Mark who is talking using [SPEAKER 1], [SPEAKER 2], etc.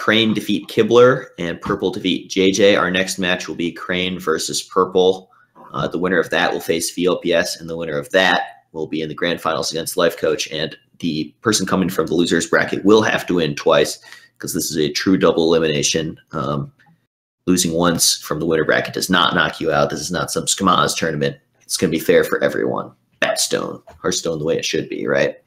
[SPEAKER 1] Crane defeat Kibler and Purple defeat JJ. Our next match will be Crane versus Purple. The winner of that will face VLPS, and the winner of that will be in the grand finals against Life Coach. And the person coming from the losers bracket will have to win twice because this is a true double elimination. Losing once from the winner bracket does not knock you out. This is not some Scamaz tournament. It's going to be fair for everyone. BatStone, Hearthstone the way it should be, right?